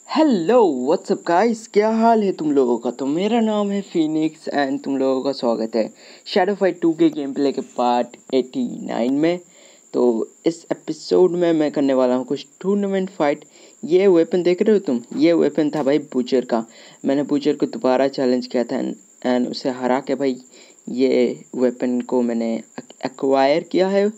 Hello what's up guys, क्या हाल है तुम लोगों का। तो मेरा नाम है फिनिक्स एंड तुम लोगों का स्वागत है शैडो फाइट 2 के गेम प्ले के पार्ट 89 में। तो इस एपिसोड में मैं करने वाला हूँ कुछ टूर्नामेंट फाइट। ये वेपन देख रहे हो तुम, ये वेपन था भाई बूचर का। मैंने बूचर को दोबारा चैलेंज किया था एंड उसे हरा के भाई ये वेपन को मैंने एक्वायर किया है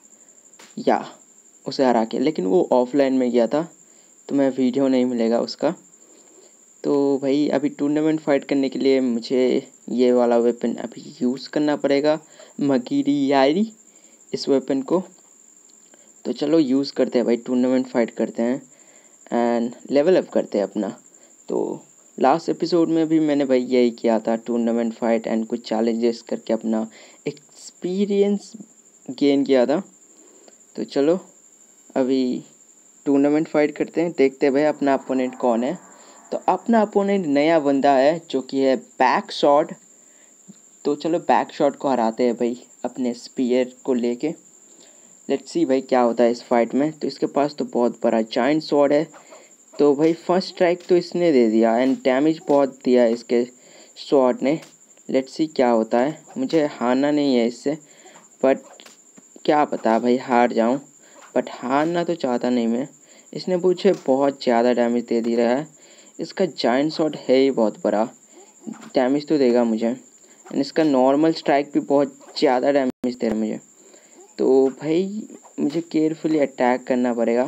या उसे हरा के, लेकिन वो ऑफलाइन में गया था तो मैं वीडियो नहीं मिलेगा उसका। तो भाई अभी टूर्नामेंट फाइट करने के लिए मुझे ये वाला वेपन अभी यूज़ करना पड़ेगा, मकीरी यारी इस वेपन को। तो चलो यूज़ करते हैं भाई, टूर्नामेंट फाइट करते हैं एंड लेवल अप करते हैं अपना। तो लास्ट एपिसोड में भी मैंने भाई यही किया था, टूर्नामेंट फाइट एंड कुछ चैलेंजेस करके अपना एक्सपीरियंस गेन किया था। तो चलो अभी टूर्नामेंट फाइट करते हैं, देखते हैं भाई अपना अपोनेंट कौन है। तो अपना अपोनेंट नया बंदा है जो कि है बैक शॉट। तो चलो बैक शॉट को हराते हैं भाई अपने स्पीयर को लेके। लेट्स सी भाई क्या होता है इस फाइट में। तो इसके पास तो बहुत बड़ा जायंट स्वॉर्ड है। तो भाई फर्स्ट स्ट्राइक तो इसने दे दिया एंड डैमेज बहुत दिया इसके स्वॉर्ड ने। लेट्स सी क्या होता है। मुझे हारना नहीं है इससे, बट क्या पता भाई हार जाऊं, बट हारना तो चाहता नहीं मैं। इसने मुझे बहुत ज़्यादा डैमेज दे दी रहा है। इसका जायंट शॉट है ही बहुत बड़ा, डैमेज तो देगा मुझे एंड इसका नॉर्मल स्ट्राइक भी बहुत ज़्यादा डैमेज दे रहा है मुझे। तो भाई मुझे केयरफुली अटैक करना पड़ेगा।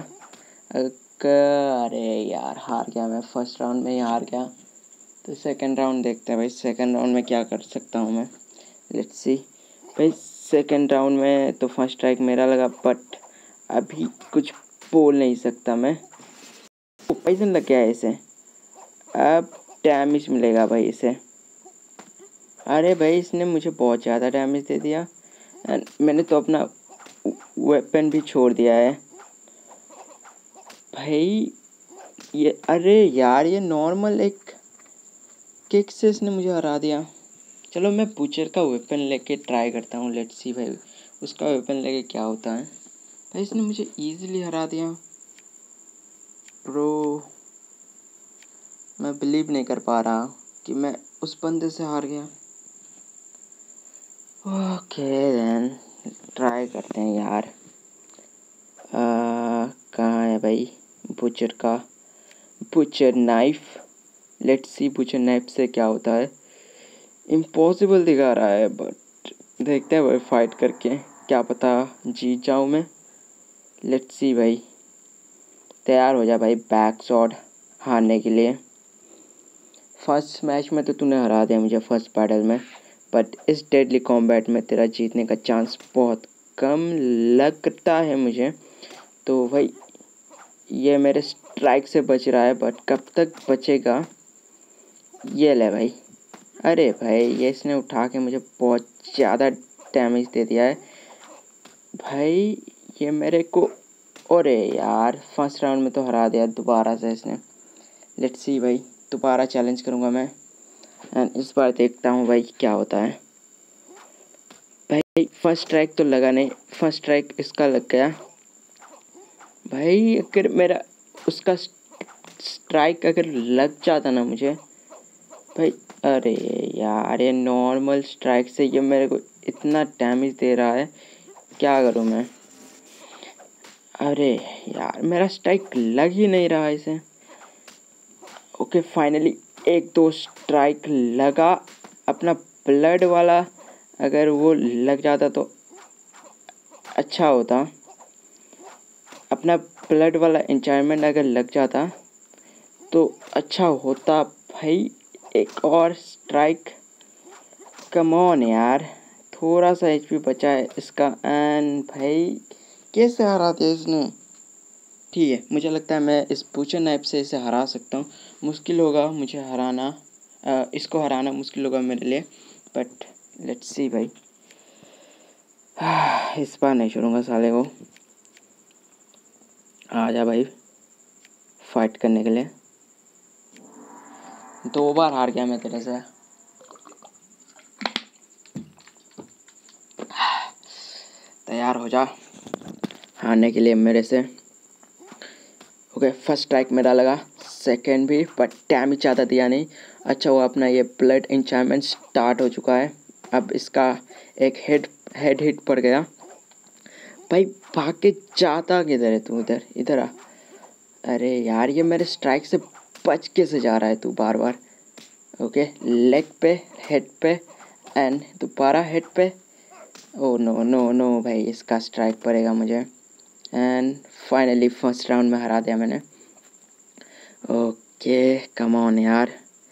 अरे यार हार गया मैं, फर्स्ट राउंड में ही हार गया। तो सेकंड राउंड देखते हैं भाई, सेकंड राउंड में क्या कर सकता हूँ मैं। लेट्स सी भाई, सेकंड राउंड में तो फर्स्ट स्ट्राइक मेरा लगा, बट अभी कुछ बोल नहीं सकता मैं। पॉइजन लग गया है इसे, अब डैमेज मिलेगा भाई इसे। अरे भाई इसने मुझे बहुत ज़्यादा डैमेज दे दिया एंड मैंने तो अपना वेपन भी छोड़ दिया है भाई। ये अरे यार ये नॉर्मल एक किक से इसने मुझे हरा दिया। चलो मैं बूचर का वेपन लेके ट्राई करता हूँ, लेट्स सी भाई उसका वेपन लेके क्या होता है। भाई इसने मुझे ईजिली हरा दिया ब्रो। मैं बिलीव नहीं कर पा रहा कि मैं उस बंदे से हार गया। ओके देन ट्राई करते हैं यार। कहाँ है भाई बुचर का butcher knife. Let's see butcher knife से क्या होता है। इम्पॉसिबल दिखा रहा है, बट देखते हैं भाई फाइट करके, क्या पता जीत जाऊँ मैं। लेट्स सी भाई, तैयार हो जा भाई बैक शॉट हारने के लिए। फर्स्ट मैच में तो तूने हरा दिया मुझे फर्स्ट बैटल में, बट इस डेडली कॉम्बैट में तेरा जीतने का चांस बहुत कम लगता है मुझे। तो भाई ये मेरे स्ट्राइक से बच रहा है, बट कब तक बचेगा। ये ले भाई, अरे भाई ये इसने उठा के मुझे बहुत ज़्यादा डैमेज दे दिया है भाई ये मेरे को। अरे यार फर्स्ट राउंड में तो हरा दिया दोबारा से इसने। लेट्स सी भाई, दोबारा चैलेंज करूँगा मैं एंड इस बार देखता हूँ भाई क्या होता है। भाई फर्स्ट स्ट्राइक तो लगा नहीं, फर्स्ट स्ट्राइक इसका लग गया भाई। अगर मेरा उसका स्ट्राइक अगर लग जाता ना मुझे भाई। अरे यार ये नॉर्मल स्ट्राइक से ये मेरे को इतना डैमेज दे रहा है, क्या करूँ मैं। अरे यार मेरा स्ट्राइक लग ही नहीं रहा इसे। ओके फाइनली एक दो स्ट्राइक लगा अपना ब्लड वाला, अगर वो लग जाता तो अच्छा होता। अपना ब्लड वाला एंचायरमेंट अगर लग जाता तो अच्छा होता भाई। एक और स्ट्राइक, कम ऑन यार, थोड़ा सा एचपी बचा है इसका एंड भाई कैसे हरा दिया इसने। ठीक है मुझे लगता है मैं इस बूचर नाइफ से इसे हरा सकता हूँ। मुश्किल होगा मुझे हराना, इसको हराना मुश्किल होगा मेरे लिए, बट लेट्स सी भाई। इस बार नहीं छोड़ूंगा साले को। आ जा भाई फाइट करने के लिए। 2 बार हार गया मैं तेरे से। तैयार हो जा हारने के लिए मेरे से। ओके फर्स्ट स्ट्राइक मेरा लगा, सेकंड भी, बट डैमेज ज़्यादा दिया नहीं। अच्छा वो अपना ये ब्लड एन्चांटमेंट स्टार्ट हो चुका है। अब इसका एक हेड हिट पड़ गया। भाई भाग के जाता किधर है तू? इधर इधर आ। अरे यार ये मेरे स्ट्राइक से बच के से जा रहा है तू बार बार। ओके, लेग पे, हेड पे, एंड दोबारा हेड पे। ओ नो नो नो भाई, इसका स्ट्राइक पड़ेगा मुझे। एंड फाइनली फर्स्ट राउंड में हरा दिया मैंने। ओके कम ऑन यार।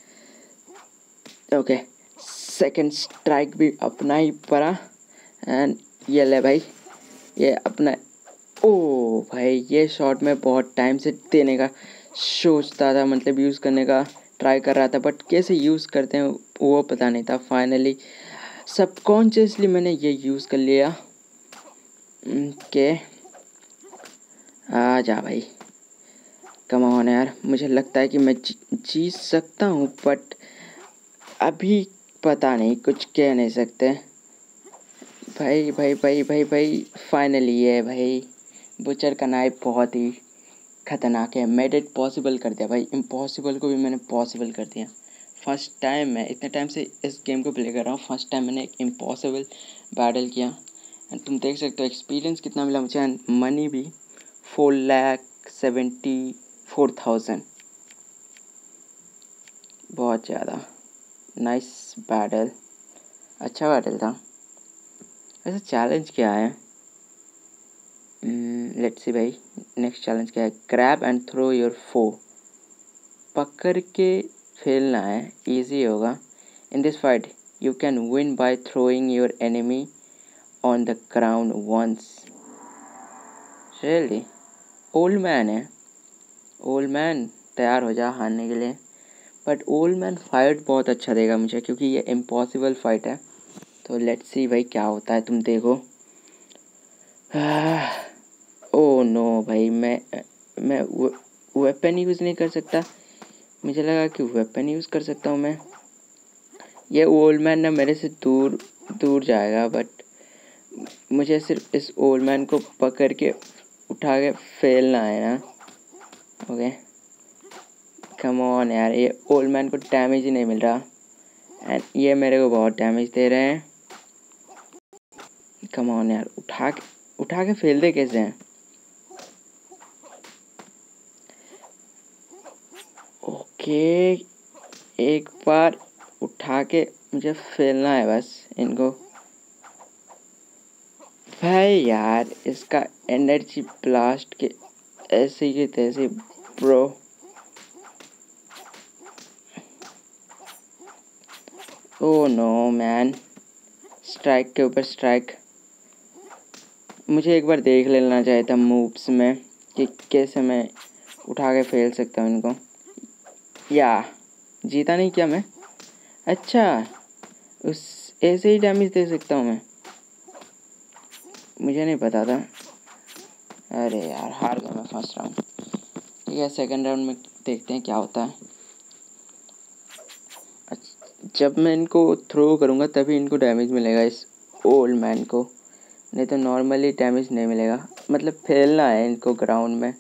ओके, सेकंड स्ट्राइक भी अपना ही पड़ा। एंड ये ले भाई, ये अपना। ओ भाई ये शॉट मैं बहुत टाइम से देने का सोचता था, मतलब यूज़ करने का ट्राई कर रहा था, बट कैसे यूज़ करते हैं वो पता नहीं था। फाइनली सबकॉन्शियसली मैंने ये यूज़ कर लिया। ओके आ जा भाई, कम ऑन यार। मुझे लगता है कि मैं जीत सकता हूँ, बट अभी पता नहीं, कुछ कह नहीं सकते। भाई भाई भाई भाई भाई फाइनली ये भाई बुचर का नाइफ बहुत ही खतरनाक है। मेड इट पॉसिबल कर दिया भाई, इम्पॉसिबल को भी मैंने पॉसिबल कर दिया। फर्स्ट टाइम मैं इतने टाइम से इस गेम को प्ले कर रहा हूँ, फर्स्ट टाइम मैंने एक इम्पॉसिबल बैटल किया। एंड तुम देख सकते हो एक्सपीरियंस कितना मिला मुझे, एंड मनी भी 4,74,000। बहुत ज़्यादा नाइस बैटल, अच्छा बैटल था। वैसे चैलेंज क्या है? लेट्स सी भाई, नेक्स्ट चैलेंज क्या है? Grab and throw your foe. पकड़ के फेलना है, इजी होगा। In this fight you can win by throwing your enemy on the ground once. Really? Old man है, ओल्ड मैन तैयार हो जा हारने के लिए। बट ओल्ड मैन फाइट बहुत अच्छा देगा मुझे, क्योंकि ये इम्पॉसिबल फाइट है। तो लेट्स सी भाई क्या होता है, तुम देखो। ओ नो भाई, मैं वेपन यूज़ नहीं कर सकता। मुझे लगा कि वेपन यूज़ कर सकता हूँ मैं। ये ओल्ड मैन ना मेरे से दूर दूर जाएगा, बट मुझे सिर्फ इस ओल्ड मैन को पकड़ के उठा के फेलना है ना। ओके कम ऑन यार, ये ओल्ड मैन को डैमेज ही नहीं मिल रहा, एंड ये मेरे को बहुत डैमेज दे रहे हैं। कम ऑन यार, उठा के फेल दे कैसे हैं? ओके, एक बार उठा के मुझे फेलना है बस इनको। भाई यार इसका एनर्जी ब्लास्ट के ऐसे की तैसे bro. Oh no man, strike के ऊपर स्ट्राइक। मुझे एक बार देख लेना चाहिए था मूव्स में कि कैसे मैं उठा के फेल सकता हूँ इनको। या जीता नहीं क्या मैं? अच्छा, उस ऐसे ही डैमेज दे सकता हूँ मैं? मुझे नहीं पता था। अरे यार हार गया मैं फर्स्ट राउंड। ठीक है, सेकंड राउंड में देखते हैं क्या होता है। जब मैं इनको थ्रो करूँगा तभी इनको डैमेज मिलेगा, इस ओल्ड मैन को, नहीं तो नॉर्मली डैमेज नहीं मिलेगा। मतलब फैलना है इनको ग्राउंड में।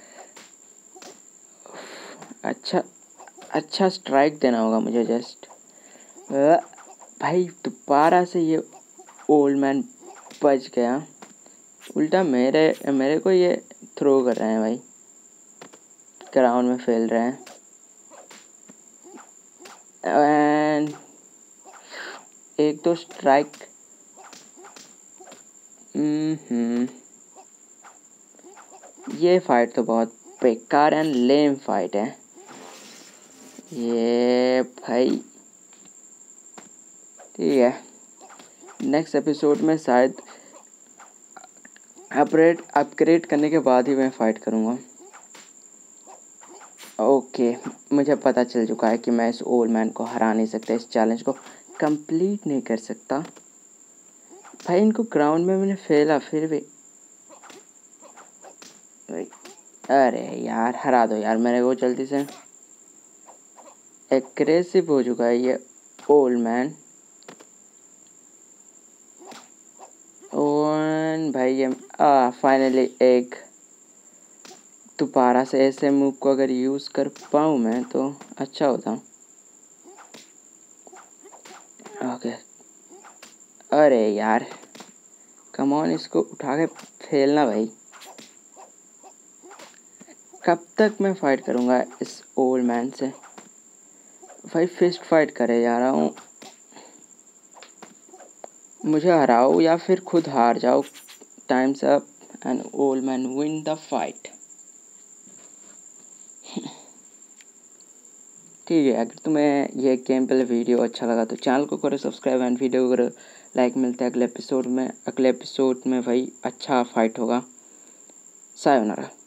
अच्छा स्ट्राइक देना होगा मुझे जस्ट। भाई दोबारा से ये ओल्ड मैन बच गया। उल्टा मेरे को ये थ्रो कर रहे हैं भाई, ग्राउंड में फैल रहे हैं। एंड एक दो स्ट्राइक। ये फाइट तो बहुत बेकार एंड लेम फाइट है ये भाई। ठीक है, नेक्स्ट एपिसोड में शायद अपग्रेड करने के बाद ही मैं फ़ाइट करूँगा। ओके, मुझे पता चल चुका है कि मैं इस ओल्ड मैन को हरा नहीं सकता, इस चैलेंज को कंप्लीट नहीं कर सकता। भाई इनको ग्राउंड में मैंने फेला फिर भी। अरे यार हरा दो यार मेरे को जल्दी से। एग्रेसिव हो चुका है ये ओल्ड मैन। और भाई ये फाइनली एक दोबारा से ऐसे मूव को अगर यूज़ कर पाऊँ मैं तो अच्छा होता। ओके, अरे यार कम ऑन, इसको उठा के फेलना भाई। कब तक मैं फाइट करूँगा इस ओल्ड मैन से भाई? फिस्ट फाइट करे जा रहा हूँ, मुझे हराओ या फिर खुद हार जाओ। Time's up and old man win the fight. ठीक है, अगर तुम्हें ये गेम प्ले वीडियो अच्छा लगा तो चैनल को करो सब्सक्राइब एंड वीडियो को करो लाइक। मिलते हैं अगले एपिसोड में। अगले एपिसोड में भाई अच्छा फाइट होगा। सायोनारा।